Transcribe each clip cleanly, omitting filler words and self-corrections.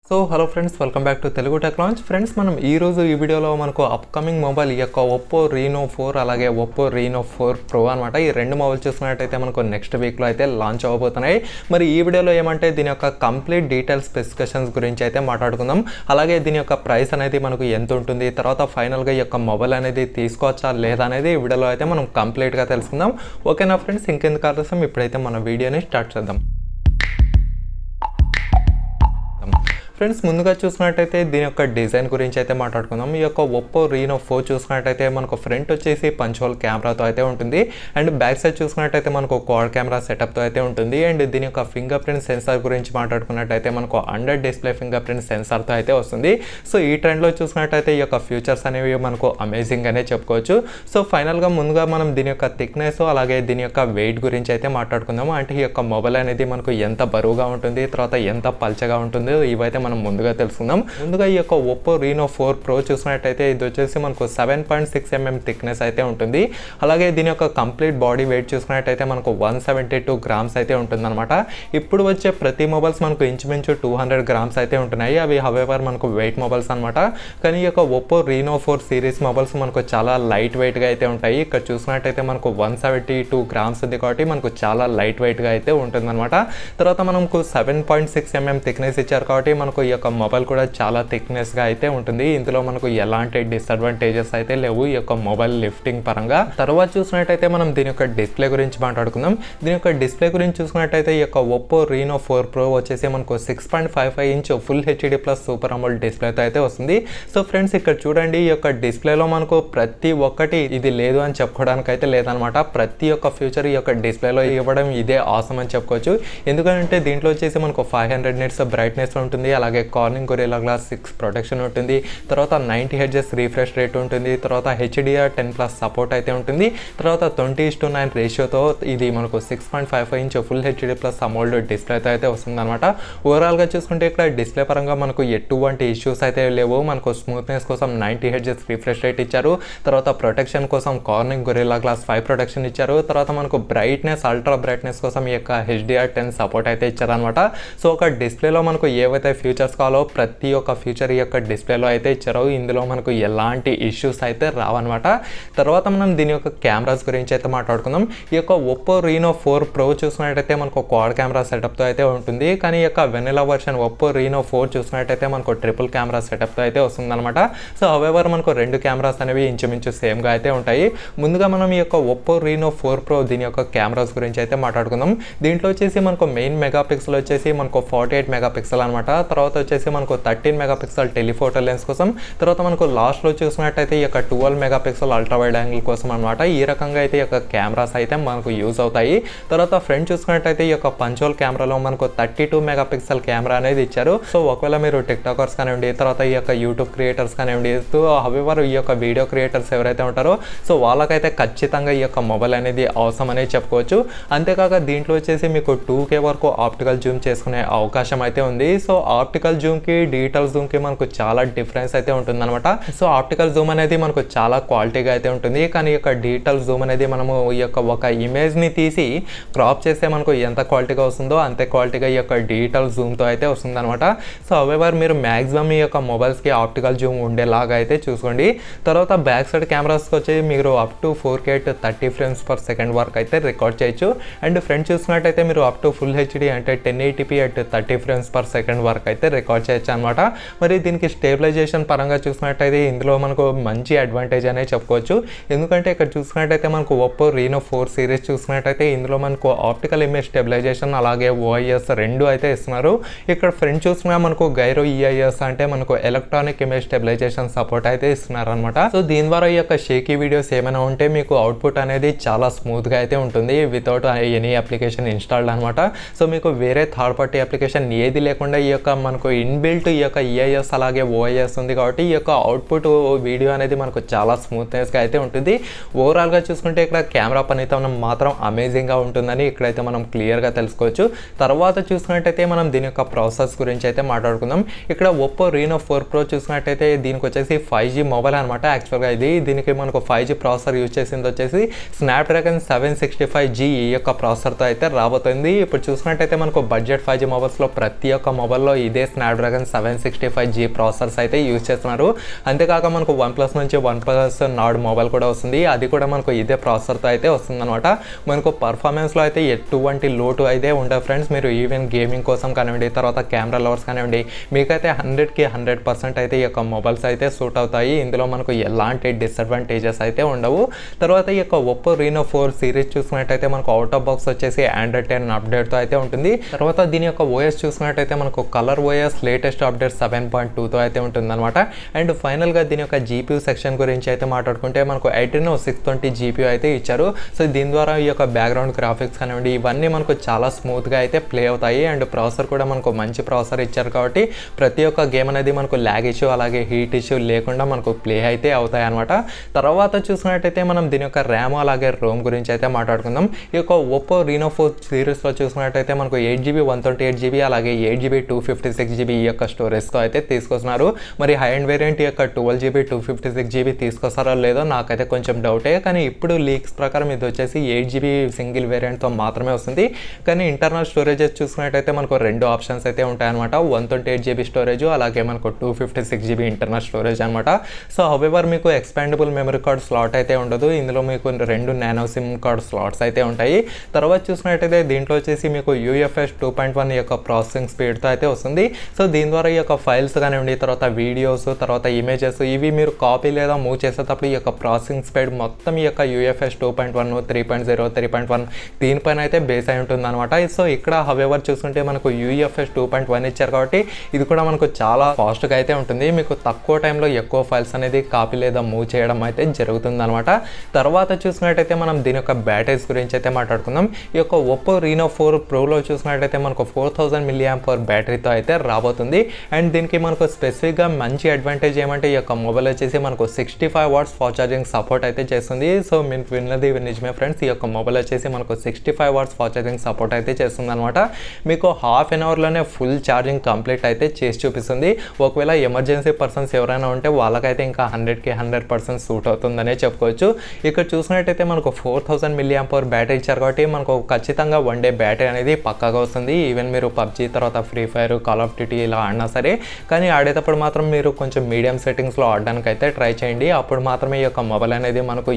So hello friends, welcome back to Telugu tech launch. Friends, మనం ఈరోజు ఈ వీడియోలో మనకు అప్కమింగ్ మొబైల్ ఈ యొక్క ఒప్పో రీనో 4 అలాగే ఒప్పో రీనో 4 ప్రో అనమాట. ఈ రెండు మొబైల్ చూసుకున్నట్టయితే మనకు నెక్స్ట్ వీక్లో అయితే లాంచ్ అవ్వబోతున్నాయి. మరి ఈ వీడియోలో ఏమంటే దీని యొక్క కంప్లీట్ డీటెయిల్స్ స్పెసిఫికేషన్స్ గురించి అయితే మాట్లాడుకుందాం. అలాగే దీని యొక్క ప్రైస్ అనేది మనకు ఎంత ఉంటుంది, తర్వాత ఫైనల్గా ఈ యొక్క మొబైల్ అనేది తీసుకోవచ్చా లేదా అనేది ఈ వీడియోలో అయితే మనం కంప్లీట్గా తెలుసుకుందాం. ఓకేనా ఫ్రెండ్స్, ఇంకెందుకు ఆలస్యం ఇప్పుడైతే మన వీడియోని స్టార్ట్ చేద్దాం. ఫ్రెండ్స్, ముందుగా చూసినట్టయితే దీని యొక్క డిజైన్ గురించి అయితే మాట్లాడుకుందాం. ఈ యొక్క ఒప్పో రీనో 4 చూసినట్టయితే మనకు ఫ్రంట్ వచ్చేసి పంచ్-హోల్ కెమెరాతో అయితే ఉంటుంది. అండ్ బ్యాక్ సైడ్ చూసినట్టయితే మనకు క్వాడ్ కెమెరా సెటప్తో అయితే ఉంటుంది. అండ్ దీని యొక్క ఫింగర్ ప్రింట్ సెన్సార్ గురించి మాట్లాడుకున్నట్టయితే మనకు అండర్ డిస్ప్లే ఫింగర్ ప్రింట్ సెన్సార్తో అయితే వస్తుంది. సో ఈ ట్రెండ్లో చూసినట్టయితే ఈ యొక్క ఫ్యూచర్స్ అనేవి మనకు అమేజింగ్ అనే చెప్పుకోవచ్చు. సో ఫైనల్గా ముందుగా మనం దీని యొక్క థిక్నెస్ అలాగే దీని యొక్క వెయిట్ గురించి అయితే మాట్లాడుకుందాము. అంటే ఈ యొక్క మొబైల్ అనేది మనకు ఎంత బరువుగా ఉంటుంది, తర్వాత ఎంత పల్చగా ఉంటుందో ఇవైతే మనం ముందుగా తెలుసుకుందాం. ముందుగా ఈ యొక్క ఒప్పో రీనో 4 ప్రో చూసినట్టయితే ఇది వచ్చేసి మనకు 7.6 mm థిక్నెస్ అయితే ఉంటుంది. అలాగే దీని యొక్క కంప్లీట్ బాడీ వెయిట్ చూసుకున్నట్టయితే మనకు 172 గ్రామ్స్ అయితే ఉంటుందన్నమాట. ఇప్పుడు వచ్చే ప్రతి మొబైల్స్ మనకు ఇంచుమించు 200 గ్రామ్స్ అయితే ఉంటున్నాయి. అవి హవెవర్ మనకు వెయిట్ మొబైల్స్ అనమాట. కానీ ఈ యొక్క ఒప్పో రీనో 4 సిరీస్ మొబైల్స్ మనకు చాలా లైట్ వెయిట్గా అయితే ఉంటాయి. ఇక్కడ చూసినట్టయితే మనకు 172 గ్రామ్స్ ఉంది కాబట్టి మనకు చాలా లైట్ వెయిట్గా అయితే ఉంటుందన్నమాట. తర్వాత మనకు 7.6 mm థిక్నెస్ ఇచ్చారు కాబట్టి మనకు ఈ యొక్క మొబైల్ కూడా చాలా థిక్నెస్గా అయితే ఉంటుంది. ఇందులో మనకు ఎలాంటి డిసడ్వాంటేజెస్ అయితే లేవు ఈ యొక్క మొబైల్ లిఫ్టింగ్ పరంగా. తర్వాత చూసినట్టయితే మనం దీని యొక్క డిస్ప్లే గురించి మాట్లాడుకుందాం. దీని యొక్క డిస్ప్లే గురించి చూసినట్టయితే ఈ యొక్క ఒప్పో రీనో 4 ప్రో వచ్చేసి మనకు 6.55 inch full HD plus super AMOLED డిస్ప్లేతో అయితే వస్తుంది. సో ఫ్రెండ్స్, ఇక్కడ చూడండి, ఈ యొక్క డిస్ప్లేలో మనకు ప్రతి ఒక్కటి ఇది లేదు అని చెప్పుకోవడానికి అయితే లేదనమాట. ప్రతి ఒక్క ఫ్యూచర్ ఈ యొక్క డిస్ప్లేలో ఇవ్వడం ఇదే ఆసమ్ అని చెప్పుకోవచ్చు. ఎందుకంటే దీంట్లో వచ్చేసి మనకు 500 నిట్స్ బ్రైట్నెస్ ఉంటుంది. అలాగే కార్నింగ్ గొరిల్లా గ్లాస్ 6 ప్రొటెక్షన్ ఉంటుంది. తర్వాత 90 హెర్ట్జ్ రిఫ్రెష్ రేట్ ఉంటుంది. తర్వాత HDR 10+ సపోర్ట్ అయితే ఉంటుంది. తర్వాత 20:9 రేషియోతో ఇది మనకు 6.55 inch full HD plus AMOLED డిస్ప్లేతో అయితే వస్తుంది అనమాట. ఓవరాల్గా చూసుకుంటే ఇక్కడ డిస్ప్లే పరంగా మనకు ఎటువంటి ఇష్యూస్ అయితే లేవు. మనకు స్మూత్నెస్ కోసం 90 హెర్ట్జ్ రిఫ్రెష్ రేట్ ఇచ్చారు. తర్వాత ప్రొటెక్షన్ కోసం కార్నింగ్ గొరిల్లా గ్లాస్ 5 ప్రొటెక్షన్ ఇచ్చారు. తర్వాత మనకు బ్రైట్నెస్ అల్ట్రా బ్రైట్నెస్ కోసం ఈ యొక్క HDR 10 సపోర్ట్ అయితే ఇచ్చారనమాట. సో ఒక డిస్ప్లేలో మనకు ఏవైతే ఫీచర్స్ కావాలో ప్రతి ఒక్క ఫీచర్ ఈ యొక్క డిస్ప్లేలో అయితే ఇచ్చారు. ఇందులో మనకు ఎలాంటి ఇష్యూస్ అయితే రావన్నమాట. తర్వాత మనం దీని యొక్క కెమెరాస్ గురించి అయితే మాట్లాడుకుందాం. ఈ యొక్క ఒప్పో రీనో 4 ప్రో చూసినట్టయితే మనకు క్వాడ్ కెమెరా సెటప్తో అయితే ఉంటుంది. కానీ ఈ యొక్క వెనిలా వర్షన్ ఒప్పో రీనో 4 చూసినట్టయితే మనకు ట్రిపుల్ కెమెరా సెటప్తో అయితే వస్తుంది అనమాట. సో హవెవర్ మనకు రెండు కెమెరాస్ అనేవి ఇంచుమించు సేమ్గా అయితే ఉంటాయి. ముందుగా మనం ఈ యొక్క ఒప్పో రీనో 4 ప్రో దీని యొక్క కెమెరాస్ గురించి అయితే మాట్లాడుకుందాం. దీంట్లో వచ్చేసి మనకు మెయిన్ మెగాపిక్సెల్ వచ్చేసి మనకు 48 మెగాపిక్సెల్ అనమాట. తర్వాత వచ్చేసి మనకు 13 మెగాపిక్సెల్ టెలిఫోటో లెన్స్ కోసం. తర్వాత మనకు లాస్ట్లో చూసినట్టయితే ఈ యొక్క 12 మెగాపిక్సెల్ అల్ట్రా వైడ్ యాంగిల్ కోసం అనమాట. ఈ రకంగా అయితే ఈ యొక్క కెమెరాస్ అయితే మనకు యూజ్ అవుతాయి. తర్వాత ఫ్రంట్ చూసుకున్నట్టయితే ఈ యొక్క పంచోల్ కెమెరాలో మనకు 32 మెగాపిక్సెల్ కెమెరా అనేది ఇచ్చారు. సో ఒకవేళ మీరు టిక్టాకర్స్ కానివ్వండి, తర్వాత ఈ యొక్క యూట్యూబ్ క్రియేటర్స్ కానివ్వండి, హవెవర్ ఈ యొక్క వీడియో క్రియేటర్స్ ఎవరైతే ఉంటారో సో వాళ్ళకైతే ఖచ్చితంగా ఈ యొక్క మొబైల్ అనేది అవసరం అనేది చెప్పుకోవచ్చు. అంతేకాక దీంట్లో వచ్చేసి మీకు 2K వరకు ఆప్టికల్ జూమ్ చేసుకునే అవకాశం అయితే ఉంది. సో ఆప్టికల్ జూమ్కి డిజిటల్ జూమ్కి మనకు చాలా డిఫరెన్స్ అయితే ఉంటుందన్నమాట. సో ఆప్టికల్ జూమ్ అనేది మనకు చాలా క్వాలిటీగా అయితే ఉంటుంది. కానీ ఈ యొక్క డిజిటల్ జూమ్ అనేది మనము ఈ యొక్క ఒక ఇమేజ్ని తీసి క్రాప్ చేస్తే మనకు ఎంత క్వాలిటీగా వస్తుందో అంతే క్వాలిటీగా ఈ యొక్క డిజిటల్ జూమ్తో అయితే వస్తుంది అనమాట. సో హవెవర్ మీరు మ్యాక్సిమం ఈ యొక్క మొబైల్స్కి ఆప్టికల్ జూమ్ ఉండేలాగా అయితే చూసుకోండి. తర్వాత బ్యాక్ సైడ్ కెమెరాస్కి వచ్చి మీరు up to 4K 30 frames per second వరకు అయితే రికార్డ్ చేయొచ్చు. అండ్ ఫ్రంట్ చూసుకున్నట్టయితే మీరు అప్ టు ఫుల్ హెచ్డి అంటే 1080p 30 ఫ్రేమ్స్ పర్ సెకండ్ వరకు అయితే రికార్డ్ చేయొచ్చు అనమాట. మరి దీనికి స్టేబిలైజేషన్ పరంగా చూసుకున్నట్టయితే ఇందులో మనకు మంచి అడ్వాంటేజ్ అనే చెప్పుకోవచ్చు. ఎందుకంటే ఇక్కడ చూసుకున్నట్టయితే మనకు ఒప్పో రీనో 4 సిరీస్ చూసుకున్నట్టయితే ఇందులో మనకు ఆప్టికల్ ఇమేజ్ స్టెబిలైజేషన్ అలాగే OIS రెండు అయితే ఇస్తున్నారు. ఇక్కడ ఫ్రంట్ చూసుకున్నా మనకు గైరో EIS అంటే మనకు ఎలక్ట్రానిక్ ఇమేజ్ స్టెబిలైజేషన్ సపోర్ట్ అయితే ఇస్తున్నారు అనమాట. సో దీని ద్వారా ఈ యొక్క షేకీ వీడియోస్ ఏమైనా ఉంటే మీకు అవుట్పుట్ అనేది చాలా స్మూత్గా అయితే ఉంటుంది వితౌట్ ఎనీ అప్లికేషన్ ఇన్స్టాల్డ్ అనమాట. సో మీకు వేరే థర్డ్ పార్టీ అప్లికేషన్ ఏది లేకుండా ఈ యొక్క మనకు ఇన్బిల్ట్ ఈ యొక్క EIS అలాగే OIS ఉంది కాబట్టి ఈ యొక్క అవుట్పుట్ వీడియో అనేది మనకు చాలా స్మూత్నెస్గా అయితే ఉంటుంది. ఓవరాల్గా చూసుకుంటే ఇక్కడ కెమెరా పనితనం మాత్రం అమేజింగ్గా ఉంటుందని ఇక్కడైతే మనం క్లియర్గా తెలుసుకోవచ్చు. తర్వాత చూసుకున్నట్టయితే మనం దీని యొక్క ప్రాసెస్ గురించి అయితే మాట్లాడుకుందాం. ఇక్కడ ఒప్పో రీనో 4 ప్రో చూసుకున్నట్టయితే దీనికి వచ్చేసి 5G మొబైల్ అనమాట. యాక్చువల్గా దీనికి మనకు 5G ప్రాసెసర్ యూజ్ చేసింది వచ్చేసి స్నాప్డ్రాగన్ 765G ఈ యొక్క ప్రాసెసర్తో అయితే రాబోతుంది. ఇప్పుడు చూసుకున్నట్టయితే మనకు బడ్జెట్ 5G మొబైల్స్లో ప్రతి ఒక్క మొబైల్లో ఇదే ఇదే స్నాప్డ్రాగన్ 765G ప్రాసెసర్స్ అయితే యూజ్ చేస్తున్నారు. అంతేకాక మనకు OnePlus నుంచి OnePlus Nord మొబైల్ కూడా వస్తుంది, అది కూడా మనకు ఇదే ప్రాసెసర్తో అయితే వస్తుందన్నమాట. మనకు పర్ఫార్మెన్స్లో అయితే ఎటువంటి లోటు అయితే ఉండదు ఫ్రెండ్స్. మీరు ఈవెన్ గేమింగ్ కోసం కానివ్వండి, తర్వాత కెమెరా లవర్స్ కానివ్వండి, మీకైతే 100కి 100% అయితే ఈ యొక్క మొబైల్స్ అయితే సూట్ అవుతాయి. ఇందులో మనకు ఎలాంటి డిసడ్వాంటేజెస్ అయితే ఉండవు. తర్వాత ఈ యొక్క ఒప్పో రీనో 4 సిరీస్ చూసుకున్నట్టయితే మనకు అవుట్ ఆఫ్ బాక్స్ వచ్చేసి Android 10 అప్డేట్తో అయితే ఉంటుంది. తర్వాత దీని యొక్క ఓఎస్ చూసుకున్నట్టయితే మనకు కలర్ ఓఎస్ లేటెస్ట్ అప్డేట్ 7.2తో అయితే ఉంటుందన్నమాట. అండ్ ఫైనల్గా దీని యొక్క జీపీయూ సెక్షన్ గురించి అయితే మాట్లాడుకుంటే మనకు Adreno 620 జీపీయూ అయితే ఇచ్చారు. సో దీని ద్వారా ఈ యొక్క బ్యాక్గ్రౌండ్ గ్రాఫిక్స్ కానివ్వండి, ఇవన్నీ మనకు చాలా స్మూత్గా అయితే ప్లే అవుతాయి. అండ్ ప్రాసెసర్ కూడా మనకు మంచి ప్రాసెసర్ ఇచ్చారు కాబట్టి ప్రతి ఒక్క గేమ్ అనేది మనకు ల్యాగ్ ఇష్యూ అలాగే హీట్ ఇష్యూ లేకుండా మనకు ప్లే అయితే అవుతాయి అనమాట. తర్వాత చూసుకున్నట్టయితే మనం దీని యొక్క ర్యామ్ అలాగే రోమ్ గురించి అయితే మాట్లాడుకుందాం. ఈ యొక్క ఒప్పో రీనో 4 సిరీస్లో చూసుకున్నట్టయితే మనకు 8GB 128GB అలాగే 8GB 256GB ఈ యొక్క స్టోరేజ్తో అయితే తీసుకొస్తున్నారు. మరి హై అండ్ వేరియంట్ ఈ యొక్క 12GB 256GB తీసుకొస్తారో లేదో నాకైతే కొంచెం డౌటే, కానీ ఇప్పుడు లీక్స్ ప్రకారం ఇది వచ్చేసి 8GB సింగిల్ వేరియంట్తో మాత్రమే వస్తుంది. కానీ ఇంటర్నల్ స్టోరేజెస్ చూసుకున్నట్టయితే మనకు 2 ఆప్షన్స్ అయితే ఉంటాయన్నమాట. 128GB స్టోరేజ్ అలాగే మనకు 256GB ఇంటర్నల్ స్టోరేజ్ అనమాట. సో హౌవెవర్ మీకు ఎక్స్పాండబుల్ మెమరీ కార్డ్ స్లాట్ అయితే ఉండదు. ఇందులో మీకు 2 నానో సిమ్ కార్డ్ స్లాట్స్ అయితే ఉంటాయి. తర్వాత చూసినట్టయితే దీంట్లో వచ్చేసి మీకు UFS 2.1 యొక్క ప్రాసెసింగ్ స్పీడ్తో అయితే వస్తుంది. సో దీని ద్వారా ఈ యొక్క ఫైల్స్ కానివ్వండి, తర్వాత వీడియోస్, తర్వాత ఇమేజెస్ ఇవి మీరు కాపీ లేదా మూవ్ చేసేటప్పుడు ఈ యొక్క ప్రాసెసింగ్ స్పీడ్ మొత్తం ఈ యొక్క UFS 2.1, 3.0, 3.1 దీనిపైన అయితే బేస్ అయి ఉంటుంది అనమాట. సో ఇక్కడ హౌవెవర్ చూసుకుంటే మనకు UFS 2.1 ఇచ్చారు కాబట్టి ఇది కూడా మనకు చాలా ఫాస్ట్గా అయితే ఉంటుంది. మీకు తక్కువ టైంలో ఎక్కువ ఫైల్స్ అనేది కాపీ లేదా మూవ్ చేయడం అయితే జరుగుతుంది అనమాట. తర్వాత చూసుకున్నట్టయితే మనం దీని యొక్క బ్యాటరీస్ గురించి అయితే మాట్లాడుకుందాం. ఈ యొక్క ఒప్పో రీనో 4 ప్రోలో చూసుకున్నట్టయితే మనకు 4000 mAh బ్యాటరీతో అయితే రాబోతుంది. అండ్ దీనికి మనకు స్పెసిఫిక్గా మంచి అడ్వాంటేజ్ ఏమంటే ఈ యొక్క మొబైల్ వచ్చేసి మనకు 65 వాట్స్ ఫాస్ట్ ఛార్జింగ్ సపోర్ట్ అయితే చేస్తుంది. సో మీరు విన్నది నిజమే ఫ్రెండ్స్, ఈ యొక్క మొబైల్ వచ్చేసి మనకు 65 వాట్స్ ఫాస్ట్ ఛార్జింగ్ సపోర్ట్ అయితే చేస్తుంది అనమాట. మీకు హాఫ్ అన్ అవర్లోనే ఫుల్ ఛార్జింగ్ కంప్లీట్ అయితే చేసి చూపిస్తుంది. ఒకవేళ ఎమర్జెన్సీ పర్సన్స్ ఎవరైనా ఉంటే వాళ్ళకైతే ఇంకా 100కి 100% సూట్ అవుతుందనే చెప్పుకోవచ్చు. ఇక్కడ చూసినట్టయితే మనకు 4000 mAh బ్యాటరీ ఇచ్చారు కాబట్టి మనకు ఖచ్చితంగా 1 డే బ్యాటరీ అనేది పక్కాగా వస్తుంది. ఈవెన్ మీరు PUBG తర్వాత free fire, call of duty ఇలా ఆడినా సరే, కానీ ఆడేటప్పుడు మాత్రం మీరు కొంచెం మీడియం సెట్టింగ్స్లో ఆడడానికి అయితే ట్రై చేయండి. అప్పుడు మాత్రమే ఈ యొక్క మొబైల్ అనేది మనకు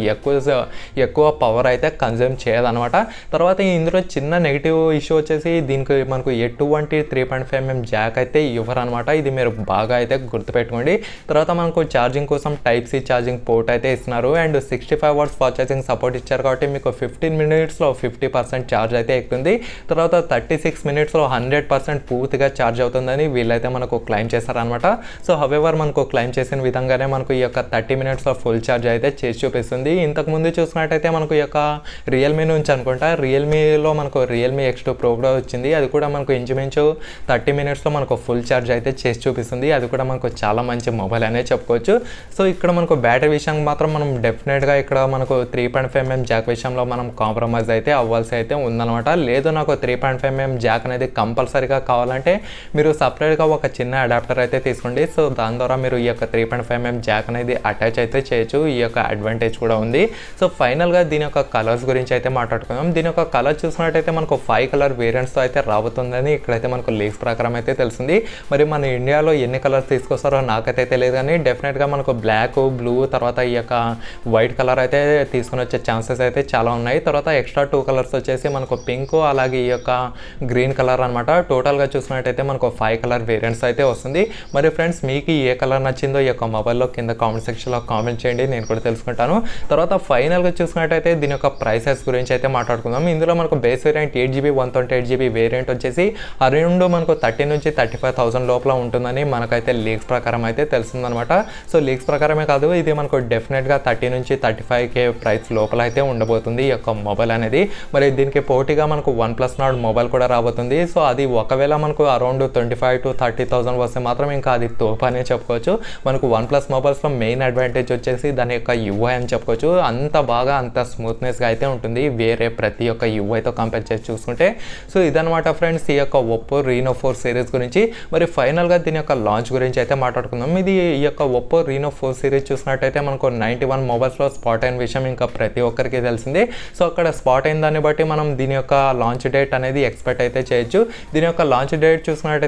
ఎక్కువ పవర్ అయితే కన్జ్యూమ్ చేయదనమాట. తర్వాత ఇందులో చిన్న నెగిటివ్ ఇష్యూ వచ్చేసి దీనికి మనకు ఎటువంటి 3.5mm జాక్ అయితే ఇవ్వరు అనమాట. ఇది మీరు బాగా అయితే గుర్తుపెట్టుకోండి. తర్వాత మనకు ఛార్జింగ్ కోసం Type-C ఛార్జింగ్ పోర్ట్ అయితే ఇస్తున్నారు. And 65 watts fast charging support ఇచ్చారు కాబట్టి మీకు 15 minutesలో 50% ఛార్జ్ అయితే ఎక్కుతుంది. తర్వాత 36 minutesలో 100% పూర్తిగా ఛార్జ్ అవుతుందని వీళ్ళైతే మనకు క్లైమ్ చేశారనమాట. సో హౌవెవర్ మనకు క్లైమ్ చేసిన విధంగానే మనకు ఈ యొక్క 30 minutesలో ఫుల్ ఛార్జ్ అయితే చేసి చూపిస్తుంది. ఇంతకుముందు చూసినట్టయితే మనకు ఈ యొక్క రియల్మీ నుంచి అనుకుంటా, రియల్మీలో మనకు రియల్మీ X2 Pro కూడా వచ్చింది. అది కూడా మనకు ఇంచుమించు 30 minutesలో మనకు ఫుల్ ఛార్జ్ అయితే చేసి చూపిస్తుంది. అది కూడా మనకు చాలా మంచి మొబైల్ అనే చెప్పుకోవచ్చు. సో ఇక్కడ మనకు బ్యాటరీ విషయానికి మాత్రం మనం డెఫినెట్గా ఇక్కడ మనకు 3.5mm జాక్ విషయంలో మనం కాంప్రమైజ్ అయితే అవ్వాల్సి అయితే ఉందన్నమాట. లేదు నాకు 3.5mm జాక్ అనేది కంపల్సరీగా కావాలంటే మీరు సపరేట్గా ఒక చిన్న అడాప్టర్ అయితే తీసుకోండి. సో దాని ద్వారా మీరు ఈ యొక్క 3.5mm జాక్ అనేది అటాచ్ అయితే చేయొచ్చు. ఈ యొక్క అడ్వాంటేజ్ కూడా ఉంది. సో ఫైనల్గా దీని యొక్క కలర్స్ గురించి అయితే మాట్లాడుకుందాం. దీని యొక్క కలర్ చూసినట్టయితే మనకు 5 కలర్ వేరియంట్స్తో అయితే రాబోతుందని ఇక్కడైతే మనకు లీక్స్ ప్రకారం అయితే తెలిసింది. మరి మన ఇండియాలో ఎన్ని కలర్స్ తీసుకొస్తారో నాకైతే తెలియదు, కానీ డెఫినెట్గా మనకు బ్లాక్, బ్లూ తర్వాత ఈ యొక్క వైట్ కలర్ అయితే తీసుకుని వచ్చే ఛాన్సెస్ అయితే చాలా ఉన్నాయి. తర్వాత ఎక్స్ట్రా 2 కలర్స్ వచ్చేసి మనకు పింక్ అలాగే ఈ యొక్క గ్రీన్ కలర్ అనమాట. టోటల్గా చూసినట్టయితే మనకు 5 కలర్ వేరియంట్స్ అయితే వస్తుంది. మరి ఫ్రెండ్స్ మీకు ఏ కలర్ నచ్చిందో ఈ యొక్క మొబైల్లో కింద కామెంట్ సెక్షన్లో కామెంట్ చేయండి, నేను కూడా తెలుసుకుంటాను. తర్వాత ఫైనల్గా చూసినట్టయితే దీని యొక్క ప్రైసెస్ గురించి అయితే మాట్లాడుకుందాం. ఇందులో మనకు base variant 8GB 128GB variant వచ్చేసి అరౌండ్ మనకు 30 నుంచి 35,000 లోపల ఉంటుందని మనకైతే లీక్స్ ప్రకారం అయితే తెలుస్తుందన్నమాట. సో లీక్స్ ప్రకారమే కాదు, ఇది మనకు డెఫినెట్గా 30 నుంచి 35K ప్రైస్ లోపల అయితే ఉండబోతుంది ఈ యొక్క మొబైల్ అనేది. మరి దీనికి పోటీగా మనకు OnePlus Nord మొబైల్ కూడా రాబోతుంది. సో అది ఒకవేళ మనకు అరౌండ్ 25,000 to 30,000 వస్తే మాత్రం ఇంకా అది తోపు అనే చెప్పుకోవచ్చు. మనకు OnePlus మొబైల్స్లో మెయిన్ అడ్వాంటేజ్ వచ్చేసి దాని యొక్క UI అని చెప్పుకోవచ్చు. అంత బాగా అంత స్మూత్నెస్గా అయితే ఉంటుంది వేరే ప్రతి ఒక్క UIతో కంపేర్ చేసి చూసుకుంటే. సో ఇదనమాట ఫ్రెండ్స్ ఈ యొక్క ఒప్పో రీనో 4 సిరీస్ గురించి. మరి ఫైనల్గా దీని యొక్క లాంచ్ గురించి అయితే మాట్లాడుకుందాం. ఇది ఈ యొక్క ఒప్పో రీనో 4 సిరీస్ చూసినట్టయితే మనకు 91 మొబైల్స్లో స్పాట్ అయిన విషయం ఇంకా ప్రతి ఒక్కరికి తెలిసిందే. సో అక్కడ స్పాట్ అయిన దాన్ని బట్టి మనం దీని యొక్క లాంచ్ డేట్ అనేది ఎక్స్పెక్ట్ అయితే చేయొచ్చు. దీని యొక్క లాంచ్ డేట్ చూసినట్టయితే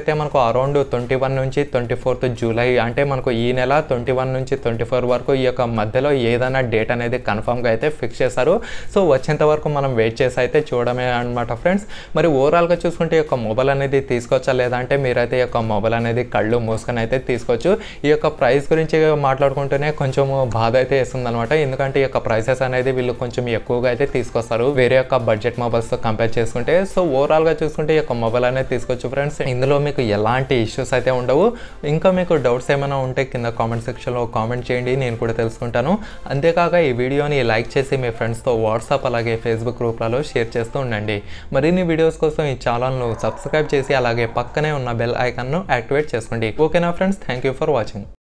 చూసుకున్నట్టయితే మనకు అరౌండ్ 21 నుంచి 24 జూలై అంటే మనకు ఈ నెల 21 నుంచి 24 వరకు ఈ యొక్క మధ్యలో ఏదైనా డేట్ అనేది కన్ఫర్మ్గా అయితే ఫిక్స్ చేస్తారు. సో వచ్చేంత వరకు మనం వెయిట్ చేసి అయితే చూడమే అనమాట ఫ్రెండ్స్. మరి ఓవరాల్గా చూసుకుంటే ఈ యొక్క మొబైల్ అనేది తీసుకోవచ్చా లేదా అంటే మీరైతే ఈ యొక్క మొబైల్ అనేది కళ్ళు మూసుకొని అయితే తీసుకోవచ్చు. ఈ యొక్క ప్రైస్ గురించి మాట్లాడుకుంటూనే కొంచెం బాధ అయితే వేస్తుంది అనమాట. ఎందుకంటే ఈ యొక్క ప్రైసెస్ అనేది వీళ్ళు కొంచెం ఎక్కువగా అయితే తీసుకొస్తారు వేరే యొక్క బడ్జెట్ మొబైల్స్తో కంపేర్ చేసుకుంటే. సో ఓవరాల్గా చూసుకుంటే ఈ యొక్క మొబైల్ అనేది తీసుకోవచ్చు ఫ్రెండ్స్. ఇందులో మీకు ఎలాంటి ఇష్యూస్ అయితే ఉండవు. ఇంకా మీకు డౌట్స్ ఏమైనా ఉంటే కింద కామెంట్ సెక్షన్లో కామెంట్ చేయండి, నేను కూడా తెలుసుకుంటాను. అంతేకాక ఈ వీడియోని లైక్ చేసి మీ ఫ్రెండ్స్తో వాట్సాప్ అలాగే ఫేస్బుక్ గ్రూప్లలో షేర్ చేస్తూ ఉండండి. మరిన్ని వీడియోస్ కోసం ఈ ఛానల్ను సబ్స్క్రైబ్ చేసి అలాగే పక్కనే ఉన్న బెల్ ఐకాన్ను యాక్టివేట్ చేసుకోండి. ఓకేనా friends, thank you for watching.